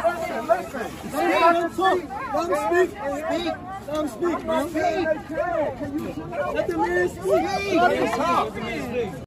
Listen. Let him talk. Let him speak. Let him speak, man. Let the man speak. Let him talk.